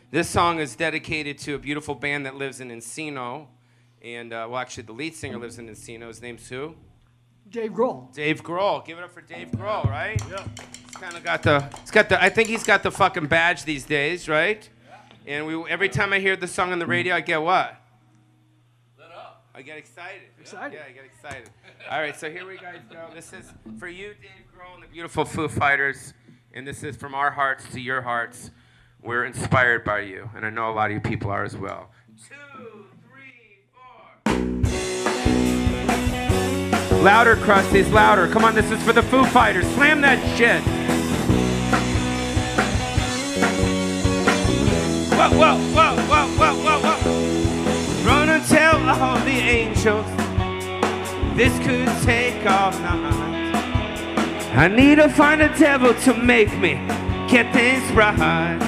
This song is dedicated to a beautiful band that lives in Encino. And, well, actually, the lead singer lives in Encino. His name's who? Dave Grohl. Dave Grohl. Give it up for Dave Grohl, right? Yeah. He's kind of got the, I think he's got the fucking badge these days, right? Yeah. And every time I hear the song on the radio, I get what? Lit up. I get excited. Excited? Yeah, I get excited. All right, so here we guys go. This is for you, Dave Grohl, and the beautiful Foo Fighters. And this is from our hearts to your hearts. We're inspired by you, and I know a lot of you people are as well. 2, 3, 4. Louder, Crustys, louder. Come on, this is for the Foo Fighters. Slam that shit. Whoa, whoa, whoa, whoa, whoa, whoa, whoa. Run and tell all the angels this could take all night. I need to find a devil to make me get things right.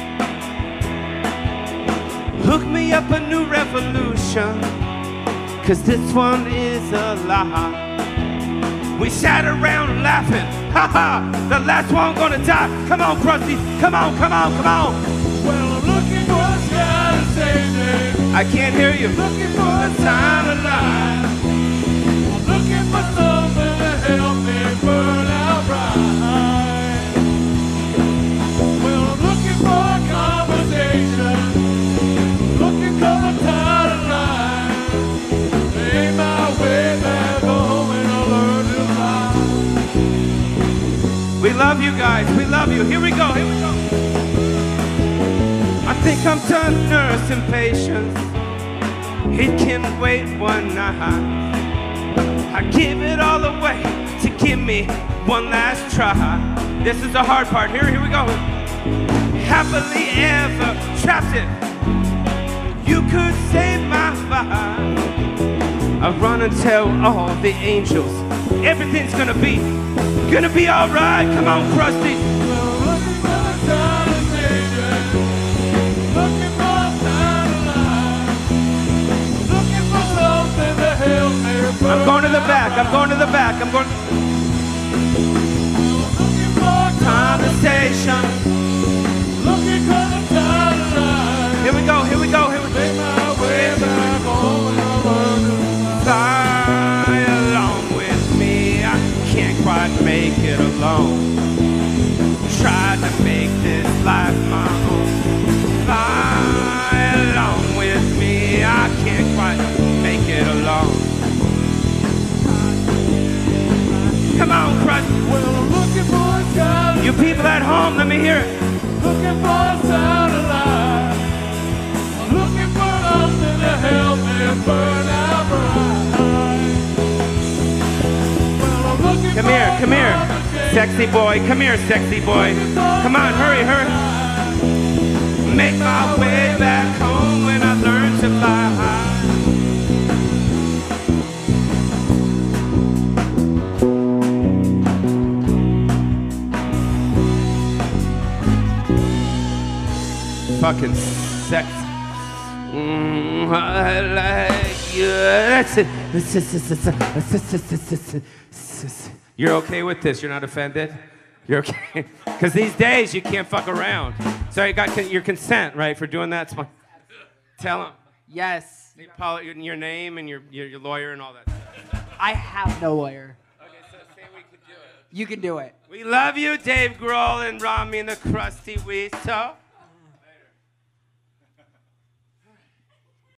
Hook me up a new revolution, 'cause this one is a lie. We sat around laughing, ha ha, the last one gonna die. Come on, Crusty, come on, come on, come on. Well, I'm looking for a sky to save me. I can't hear you. Looking for a time to lie. I'm looking for something to help me burn out right. Well, I'm looking for a conversation. Looking for a time to lie. Ain't my way back home and I learn to fly. We love you guys, we love you. Here we go, here we go. I think I'm done nursing patience. It can wait one night. I give it all away to give me one last try. This is the hard part. Here we go. Happily ever trapped it. You could save my life. I run and tell all the angels everything's gonna be all right. Come on, Crusty. I'm going to the back, I'm going to the back, I'm going. Looking for conversation. Looking for the time to lie. Here we go, here we go, here we go. Make my way back home and I learn to Fly along with me, I can't quite make it alone. Tried to make this life my own. Fly along with me, I can't quite make it alone. Come on, Crust. Well, I'm looking for a time. You people at home, let me hear it. Looking for a sound alive. I'm looking for something to help me burn out bright. Well, I'm looking Come for here, come here. Sexy boy, come here, sexy boy. Come on, hurry, hurry. Make my way back home when I learn to fly high. Fucking sex. I like you. That's it. You're okay with this? You're not offended? You're okay? Because these days you can't fuck around. So you got your consent, right, for doing that? Tell him. Yes. Your name and your lawyer and all that stuff. I have no lawyer. Okay, so say we could do it. You can do it. We love you, Dave Grohl and Rami and the Crusty Weasel.